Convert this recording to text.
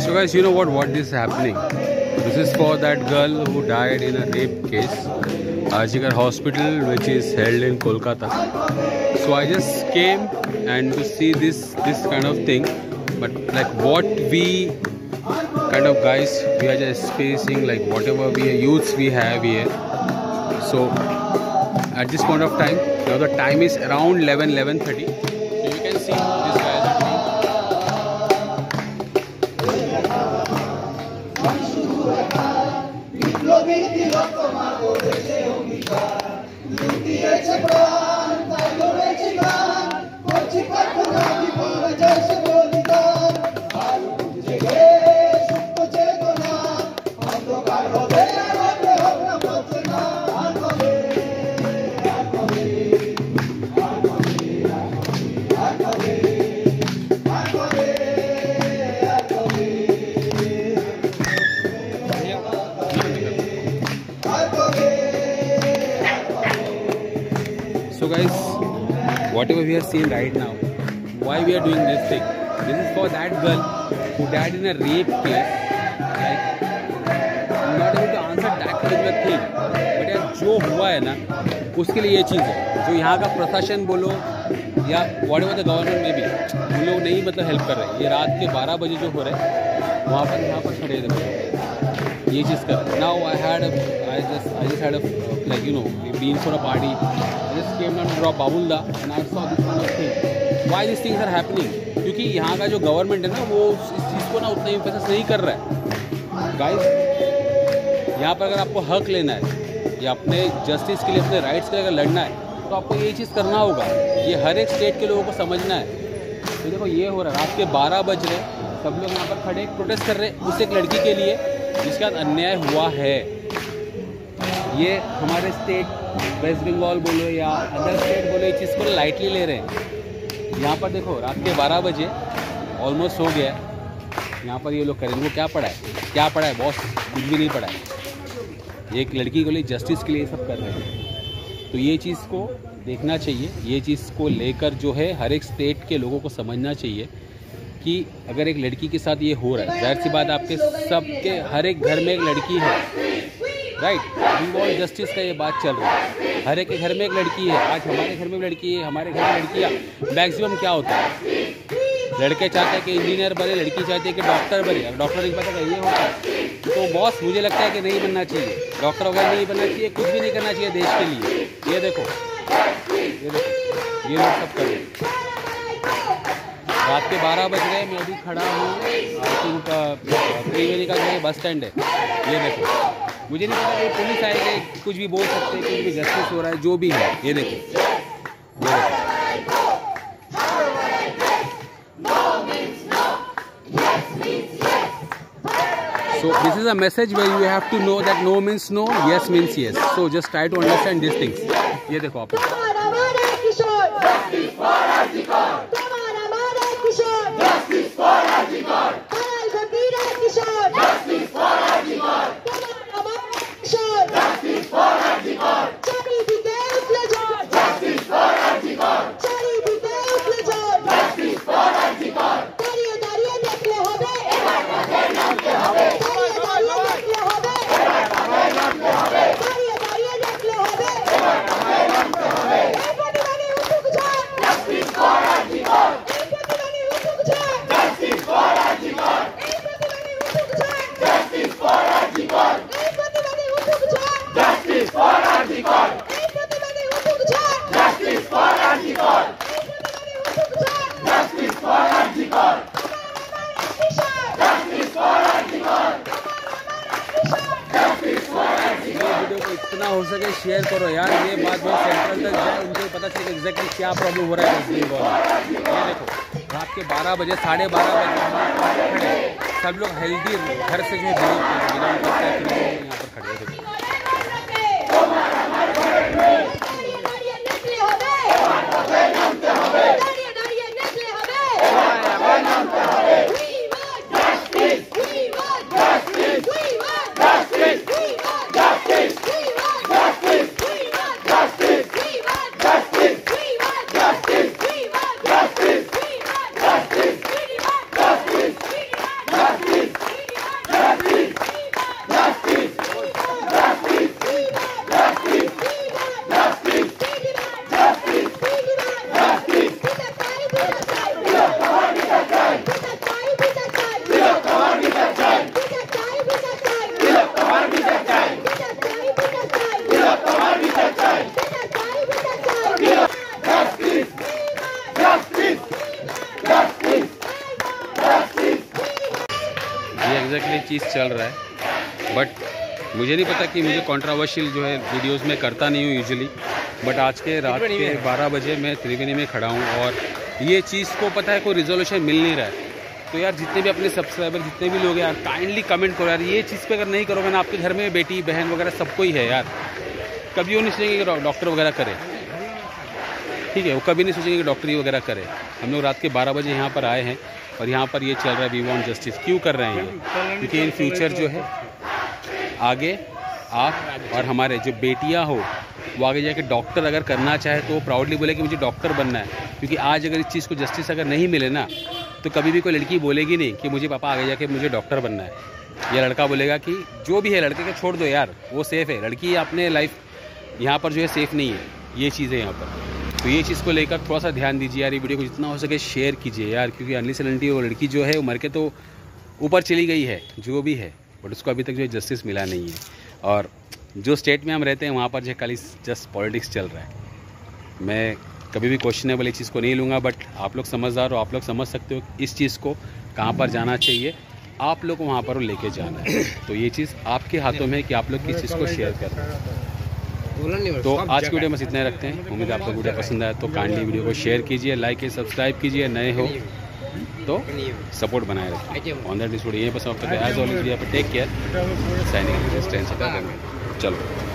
So guys, you know what this is happening? This is for that girl who died in a rape case, Arjigar Hospital, which is held in Kolkata. So I just came and to see this kind of thing. But like what we kind of guys, we are just facing like whatever we youths we have here. So at this point of time, now the time is around 11:30. So you can see this guy. So guys, whatever we are seeing right now, why we are doing this thing? This is for that girl who died in a rape case. Like, I'm not able to answer that particular thing. But यार जो हुआ है ना, उसके लिए ये चीज़ है. जो यहाँ का प्रशासन बोलो या whatever the government में भी, उन लोग नहीं मतलब हेल्प कर रहे. ये रात के 12 बजे जो हो रहा है, वहाँ पर खड़े थे ये चीज़ कर. Now I just had a like you know been for a party. I just came down to drop Babulda and I saw this kind of thing. Why these things are happening? क्योंकि यहाँ का जो government है ना वो इस चीज़ को ना उतना इम्फेसिस नहीं कर रहा है. गाइस, यहाँ पर अगर आपको हक लेना है या अपने जस्टिस के लिए अपने राइट्स के लिए अगर लड़ना है तो आपको ये चीज़ करना होगा. ये हर एक स्टेट के लोगों को समझना है. तो देखो ये हो रहा है, रात के 12 बज रहे, सब लोग यहाँ पर खड़े प्रोटेस्ट कर रहे उस एक लड़की के लिए जिसके साथ अन्याय हुआ है. ये हमारे स्टेट वेस्ट बंगाल बोलो या अदर स्टेट बोलो, इस चीज़ को लाइटली ले रहे हैं. यहाँ पर देखो रात के 12 बजे ऑलमोस्ट हो गया. यहाँ पर ये लोग करें, इनको क्या पड़ा है बॉस? कुछ भी नहीं पड़ा है. एक लड़की के लिए जस्टिस के लिए सब कर रहे हैं. तो ये चीज़ को देखना चाहिए. ये चीज़ को लेकर जो है हर एक स्टेट के लोगों को समझना चाहिए कि अगर एक लड़की के साथ ये हो रहा है, जाहिर सी बात आपके सबके हर एक घर में एक लड़की है, राइट? वी वांट जस्टिस का ये बात चल रहा है. हर एक के घर में एक लड़की है. आज हमारे घर में भी लड़की है, हमारे घर में लड़कियाँ मैक्सिमम क्या होता है, लड़के चाहते हैं कि इंजीनियर बने, लड़की चाहती है कि डॉक्टर बने. अब डॉक्टर नहीं पता ये होता है. तो बॉस मुझे लगता है कि नहीं बनना चाहिए डॉक्टर वगैरह, नहीं बनना चाहिए, कुछ भी नहीं करना चाहिए देश के लिए. ये देखो ये लोग सब कर रहे हैं. रात के 12 बज रहे, मैं अभी खड़ा हूँ आई थिंक त्रिवेणी का जो बस स्टैंड है. ये देखो, मुझे नहीं पता कि पुलिस आएगी, कुछ भी बोल सकते हैं, कुछ भी जस्टिस हो रहा है, जो भी है. ये देखो, So this is a message where you have to know that no means no, yes means yes. So just try to understand these things. ये देखो आप. इतना हो सके शेयर करो यार. ये बात जो सेंट्रल तक जाए, उनको पता चले एग्जैक्टली क्या प्रॉब्लम हो रहा है. ये देखो रात के 12 बजे 12:30 बजे सब लोग हेल्दी घर से जो है बिलोंग करते हैं, यहाँ पर खड़े हैं. ये एग्जैक्टली चीज़ चल रहा है। बट मुझे नहीं पता कि मुझे कंट्रोवर्शियल जो है वीडियोस में करता नहीं हूँ यूजुअली, बट आज के रात के 12 बजे मैं त्रिवेणी में खड़ा हूँ और ये चीज़ को पता है कोई रिजोल्यूशन मिल नहीं रहा है। तो यार जितने भी अपने सब्सक्राइबर जितने भी लोग हैं यार काइंडली कमेंट करो यार, ये चीज़ पे अगर नहीं करोगे ना, आपके घर में बेटी बहन वगैरह सबको ही है यार, कभी वो नहीं सोचेंगे कि डॉक्टर वगैरह करे, ठीक है, वो कभी नहीं सोचेंगे कि डॉक्टरी वगैरह करे। हम लोग रात के 12 बजे यहाँ पर आए हैं और यहाँ पर ये चल रहा है वी वांट जस्टिस। क्यों कर रहे हैं ये? क्योंकि इन फ्यूचर जो है आगे आप और हमारे जो बेटियाँ हो वो आगे जाके डॉक्टर अगर करना चाहे तो वो प्राउडली बोले कि मुझे डॉक्टर बनना है। क्योंकि आज अगर इस चीज़ को जस्टिस अगर नहीं मिले ना, तो कभी भी कोई लड़की बोलेगी नहीं कि मुझे पापा आगे जाके मुझे डॉक्टर बनना है। या लड़का बोलेगा कि जो भी है लड़के को छोड़ दो यार, वो सेफ़ है, लड़की अपने लाइफ यहाँ पर जो है सेफ़ नहीं है। ये चीज़ है यहाँ पर, तो ये चीज़ को लेकर थोड़ा सा ध्यान दीजिए यार, ये वीडियो को जितना हो सके शेयर कीजिए यार। क्योंकि अनलेस एंड अनटिल वो लड़की जो है वो मर के तो ऊपर चली गई है जो भी है, बट उसको अभी तक जो है जस्टिस मिला नहीं है। और जो स्टेट में हम रहते हैं वहाँ पर जो खाली जस्ट पॉलिटिक्स चल रहा है। मैं कभी भी क्वेश्चनेबल इस चीज़ को नहीं लूँगा, बट आप लोग समझदार हो, आप लोग समझ सकते हो इस चीज़ को कहाँ पर जाना चाहिए, आप लोग को वहाँ पर लेके जाना है। तो ये चीज़ आपके हाथों में है कि आप लोग किस चीज़ को शेयर करें। तो आज की वीडियो में इतना ही रखते हैं। उम्मीद है आपको वीडियो पसंद आया तो काइंडली वीडियो को शेयर कीजिए, लाइक कीजिए, सब्सक्राइब कीजिए, नए हो तो सपोर्ट बनाए रखिए। ऑन दैट इस वीडियो यहीं पर समाप्त करते हैं। As always we have to take care, signing, चलो।